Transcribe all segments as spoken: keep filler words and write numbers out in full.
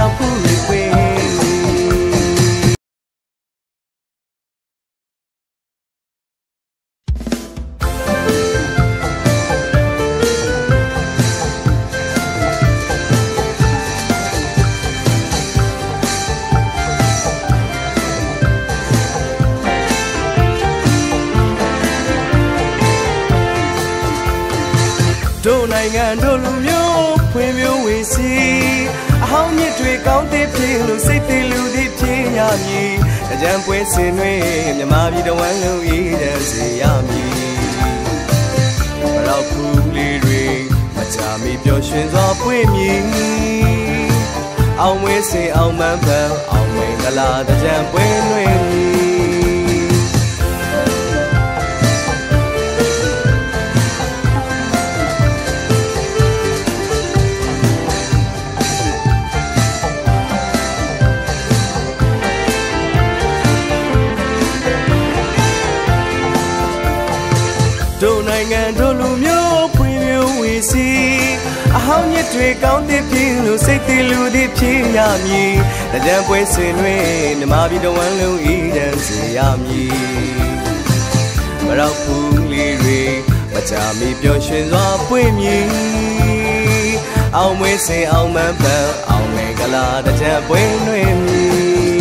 ผู้เวတို့နိုင်ငံတို့လူမျိုးဖွံ့ဖြိုးဝေစီအဟောင်းမြစ်တွေကောင်းတဲ့ဖြစ်လို့စိတ်တည်လူတွေဖြစ်ရမည်အကြံပွဲစင်တွေမြမပြည်တော်ဝန်လုံးဤတဲ့စီရမည်ဘလောက်ဖူးလေးတွေမကြမီပျော်ရွှင်စွာပွင့်မြည်အောင်ဝဲစင်အောင်မှန်ပန်းအောင်မင်္ဂလာတကြံပွဲလွှင့်တို့နိုင်ငံတို့လူမျိုးဖွံ့ဖြိုးဝေစီအဟောင်းမြစ်တွေကောင်းတဲ့ဖြစ်လို့စိတ်တည်လူတွေဖြစ်ရမည်တကြံပွဲစင်တွေမြမပြည်တော်ဝန်လုံးဤတန်းစီရမည်မရောက်ဘူးလေးတွေမကြမီပျော်ရွှင်စွာပွင့်မြည်အောင်မွေးစင်အောင်မှန်ပန်းအောင်မင်္ဂလာတကြံပွဲလွှင့်မည်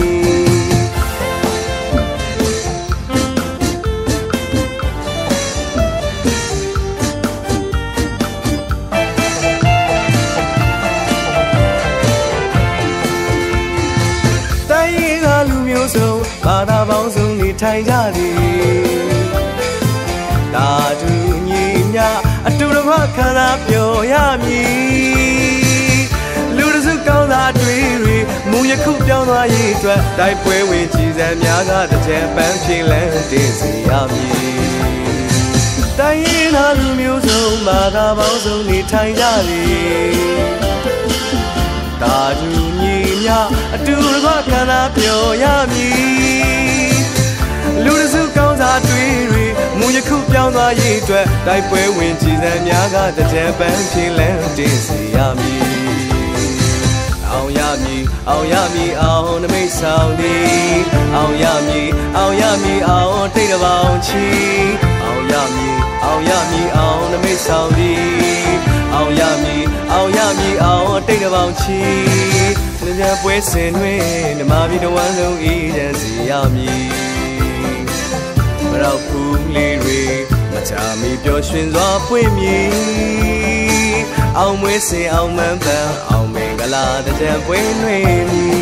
ဘာသာပေါင်းစုံနေထိုင်ကြသည်တာတူညီမြအတူတကွခံစားပျော်ရမည်လူတစုကောင်းသားတွေတွေမူယခုပြောင်းသွားရေးအတွက်တိုက်ပွဲဝင်ကြည်စံများကတကြံပန်းဖြေလန်းတင်စီရမည်တိုင်းရင်းသားလူမျိုးစုံဘာသာပေါင်းစုံနေထိုင်ကြသည်တာတူညီမြအတူတကွခံစားပျော်ရမည်လူတစုကောင်းစားတွေတွေမူယခုပြောင်းသွားရေးအတွက်တိုက်ပွဲဝင်ကြည်စံများကတကြံပန်းဖြေလန်းတင်စီရမည်အောင်ရမည်အောင်ရမည်အောင်နမိတ်ဆောင်သည်အောင်ရမည်အောင်ရမည်အောင်တိတ်တပေါင်းချီအောင်ရမည်အောင်ရမည်အောင်နမိတ်ဆောင်သည်အောင်ရမည်အောင်ရမည်အောင်တိတ်တပေါင်းချီလက်ပြပွဲစင်တွင်ဓမ္မပြည်တော်ဝန်လုံးဤတန်းစီရမည်မရောက်ဘူးလေးတွေမချာမီပျော်ရွှင်စွာပွင့်မြည်အောင်မွေးစင်အောင်မှန်ပန်းအောင်မင်္ဂလာတကြံပွဲလွှင့်မည်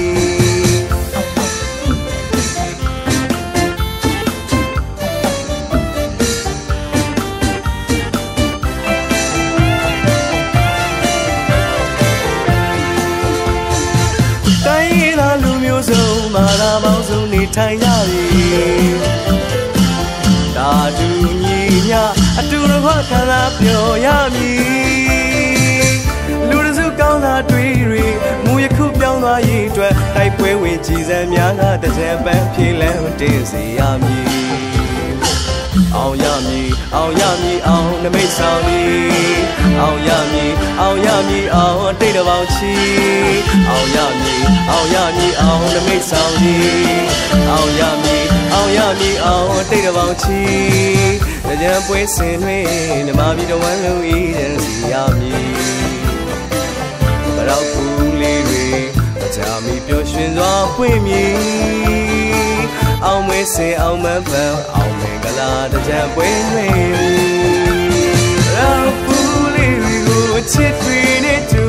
မာလာပေါင်းစုံနေထိုင်ကြသည်တာတူညီမြအတူတကွခံစားပျော်ရမည်လူတစုကောင်းသားတွေတွေမူယခုပြောင်းသွားရေးအတွက်တိုက်ပွဲဝင်ကြည်စံများကတကြံပန်းဖြေလန်းတင်စီရမည်အောင်ရမည်အောင်ရမည်အောင်နမိတ်ဆောင်သည်အောင်ရမည်အောင်ရမည်အောင်တိတ်တပေါင်းချီအောင်ရမည်အောင်ရမည်အောင်နမိတ်ဆောင်သည်အောင်ရမည်အောင်ရမည်အောင်တိတ်တပေါင်းချီတကြံပွဲစင်တွင်ဓမ္မပြည်တော်ဝန်လုံးဤတန်းစီရမည်ဘရောက်ဖူးလေးတွေမကြမီပျော်ရွှင်စွာပွင့်မြည်အောင်မွေးစင်အောင်မှန်ပန်းအောင်မင်္ဂလာတကြံပွဲလွှင့်မည်ဘရောက်ဖူးလေးတွေကိုချစ်တွေနဲ့